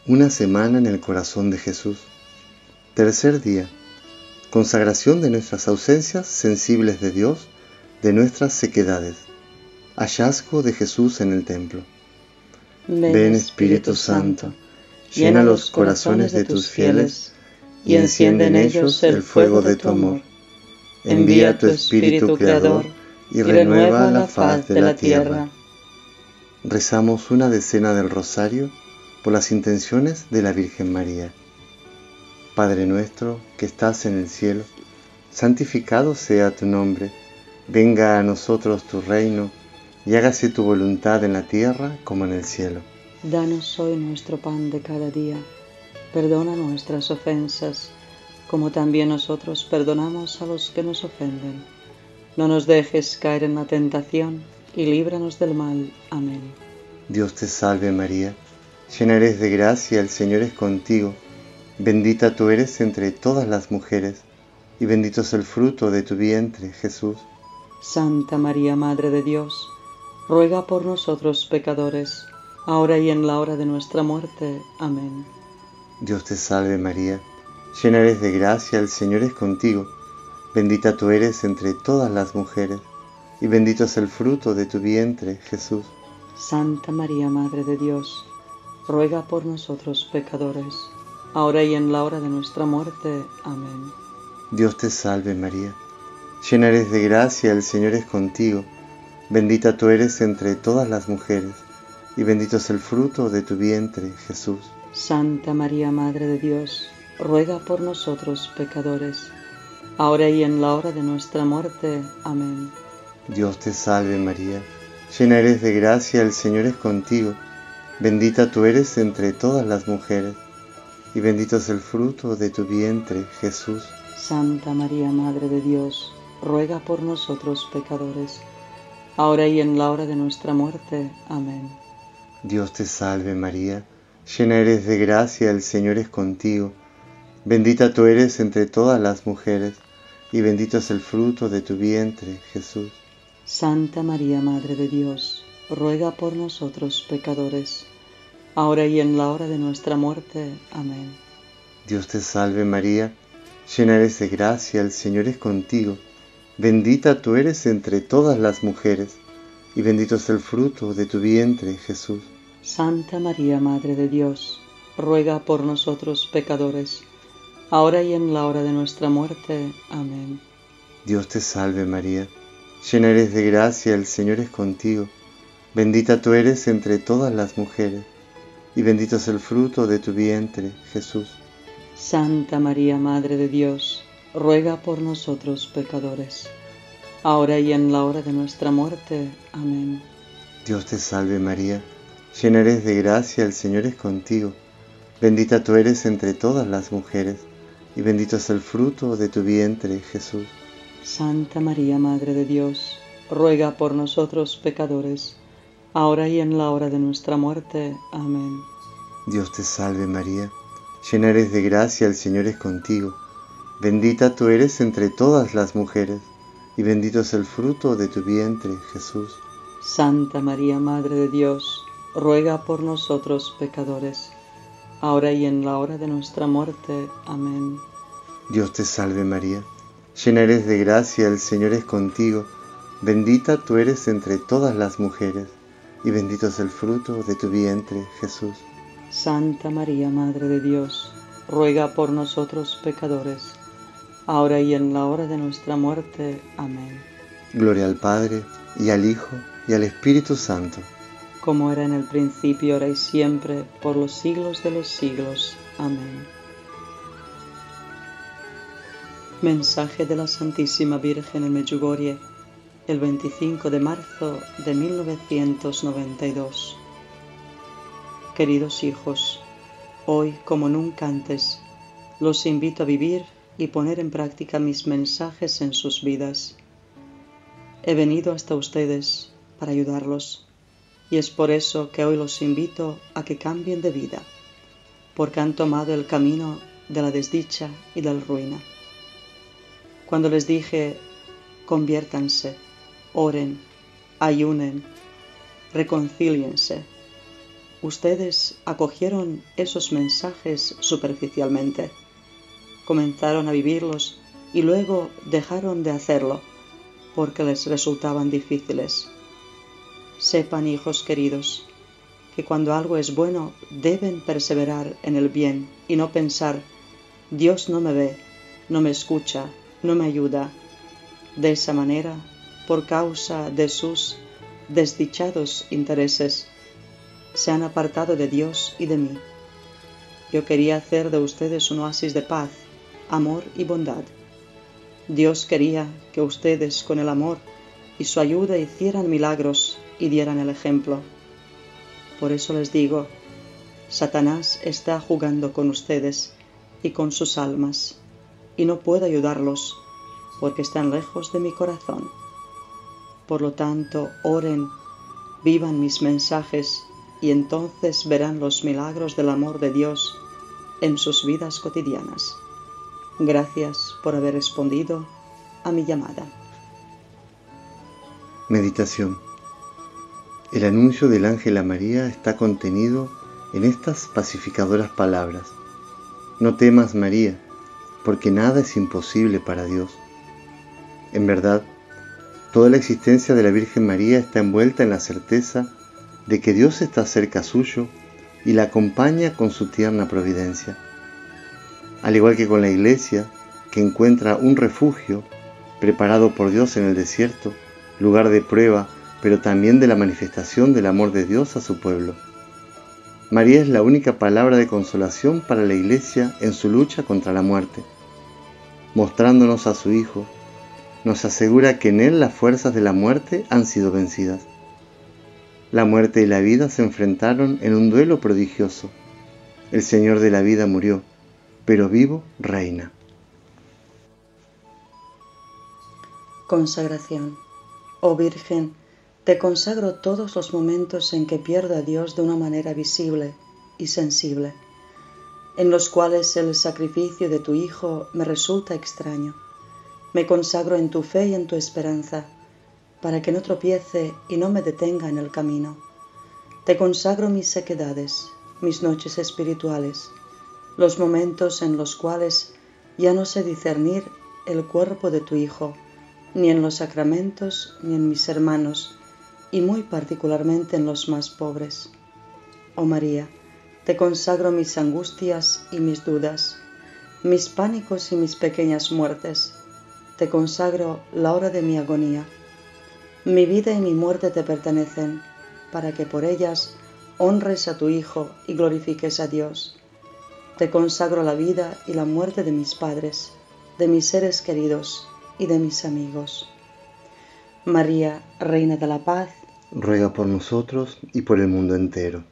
Una semana en el corazón de Jesús. Tercer día. Consagración de nuestras ausencias sensibles de Dios, de nuestras sequedades. Hallazgo de Jesús en el templo. Ven Espíritu Santo, llena los corazones de tus fieles y enciende en ellos el fuego de tu amor. Envía tu Espíritu Creador y renueva la faz de la tierra. Rezamos una decena del Rosario por las intenciones de la Virgen María. Padre nuestro que estás en el cielo, santificado sea tu nombre. Venga a nosotros tu reino y hágase tu voluntad en la tierra como en el cielo. Danos hoy nuestro pan de cada día. Perdona nuestras ofensas, como también nosotros perdonamos a los que nos ofenden. No nos dejes caer en la tentación y líbranos del mal. Amén. Dios te salve María, llena eres de gracia, el Señor es contigo. Bendita tú eres entre todas las mujeres, y bendito es el fruto de tu vientre, Jesús. Santa María, Madre de Dios, ruega por nosotros pecadores, ahora y en la hora de nuestra muerte. Amén. Dios te salve María, llena eres de gracia, el Señor es contigo. Bendita tú eres entre todas las mujeres, y bendito es el fruto de tu vientre, Jesús. Santa María, Madre de Dios, ruega por nosotros pecadores, ahora y en la hora de nuestra muerte. Amén. Dios te salve María, llena eres de gracia, el Señor es contigo. Bendita tú eres entre todas las mujeres, y bendito es el fruto de tu vientre, Jesús. Santa María, Madre de Dios, ruega por nosotros pecadores, ahora y en la hora de nuestra muerte. Amén. Dios te salve María, llena eres de gracia, el Señor es contigo. Bendita tú eres entre todas las mujeres, y bendito es el fruto de tu vientre, Jesús. Santa María, Madre de Dios, ruega por nosotros pecadores, ahora y en la hora de nuestra muerte. Amén. Dios te salve María, llena eres de gracia, el Señor es contigo. Bendita tú eres entre todas las mujeres, y bendito es el fruto de tu vientre, Jesús. Santa María, Madre de Dios, ruega por nosotros pecadores, ahora y en la hora de nuestra muerte. Amén. Dios te salve María, llena eres de gracia, el Señor es contigo. Bendita tú eres entre todas las mujeres, y bendito es el fruto de tu vientre, Jesús. Santa María, Madre de Dios, ruega por nosotros pecadores, ahora y en la hora de nuestra muerte. Amén. Dios te salve María, llena eres de gracia, el Señor es contigo. Bendita tú eres entre todas las mujeres, y bendito es el fruto de tu vientre, Jesús. Santa María, Madre de Dios, ruega por nosotros pecadores, ahora y en la hora de nuestra muerte. Amén. Dios te salve María, llena eres de gracia, el Señor es contigo. Bendita tú eres entre todas las mujeres, y bendito es el fruto de tu vientre, Jesús. Santa María, Madre de Dios, ruega por nosotros pecadores, ahora y en la hora de nuestra muerte. Amén. Dios te salve María, llena eres de gracia, el Señor es contigo. Bendita tú eres entre todas las mujeres, y bendito es el fruto de tu vientre, Jesús. Santa María, Madre de Dios, ruega por nosotros pecadores, ahora y en la hora de nuestra muerte. Amén. Dios te salve María, llena eres de gracia, el Señor es contigo. Bendita tú eres entre todas las mujeres, y bendito es el fruto de tu vientre, Jesús. Santa María, Madre de Dios, ruega por nosotros pecadores, ahora y en la hora de nuestra muerte. Amén. Gloria al Padre, y al Hijo, y al Espíritu Santo. Como era en el principio, ahora y siempre, por los siglos de los siglos. Amén. Mensaje de la Santísima Virgen en Medjugorje, el 25 de marzo de 1992. Queridos hijos, hoy como nunca antes, los invito a vivir y poner en práctica mis mensajes en sus vidas. He venido hasta ustedes para ayudarlos, y es por eso que hoy los invito a que cambien de vida, porque han tomado el camino de la desdicha y de la ruina. Cuando les dije, conviértanse, oren, ayunen, reconcíliense, ustedes acogieron esos mensajes superficialmente, comenzaron a vivirlos y luego dejaron de hacerlo porque les resultaban difíciles. Sepan, hijos queridos, que cuando algo es bueno deben perseverar en el bien y no pensar: Dios no me ve, no me escucha, no me ayuda. De esa manera, por causa de sus desdichados intereses, se han apartado de Dios y de mí. Yo quería hacer de ustedes un oasis de paz, amor y bondad. Dios quería que ustedes, con el amor y su ayuda, hicieran milagros y dieran el ejemplo. Por eso les digo, Satanás está jugando con ustedes y con sus almas, y no puedo ayudarlos porque están lejos de mi corazón. Por lo tanto, oren, vivan mis mensajes, y entonces verán los milagros del amor de Dios en sus vidas cotidianas. Gracias por haber respondido a mi llamada. Meditación. El anuncio del ángel a María está contenido en estas pacificadoras palabras: No temas, María, porque nada es imposible para Dios. En verdad, toda la existencia de la Virgen María está envuelta en la certeza de que Dios está cerca suyo y la acompaña con su tierna providencia. Al igual que con la Iglesia, que encuentra un refugio preparado por Dios en el desierto, lugar de prueba, pero también de la manifestación del amor de Dios a su pueblo. María es la única palabra de consolación para la Iglesia en su lucha contra la muerte. Mostrándonos a su Hijo, nos asegura que en Él las fuerzas de la muerte han sido vencidas. La muerte y la vida se enfrentaron en un duelo prodigioso. El Señor de la vida murió, pero vivo reina. Consagración. Oh Virgen, te consagro todos los momentos en que pierdo a Dios de una manera visible y sensible, en los cuales el sacrificio de tu Hijo me resulta extraño. Me consagro en tu fe y en tu esperanza, para que no tropiece y no me detenga en el camino. Te consagro mis sequedades, mis noches espirituales, los momentos en los cuales ya no sé discernir el cuerpo de tu Hijo, ni en los sacramentos, ni en mis hermanos, y muy particularmente en los más pobres. Oh María, te consagro mis angustias y mis dudas, mis pánicos y mis pequeñas muertes. Te consagro la hora de mi agonía. Mi vida y mi muerte te pertenecen, para que por ellas honres a tu Hijo y glorifiques a Dios. Te consagro la vida y la muerte de mis padres, de mis seres queridos y de mis amigos. María, Reina de la Paz, ruega por nosotros y por el mundo entero.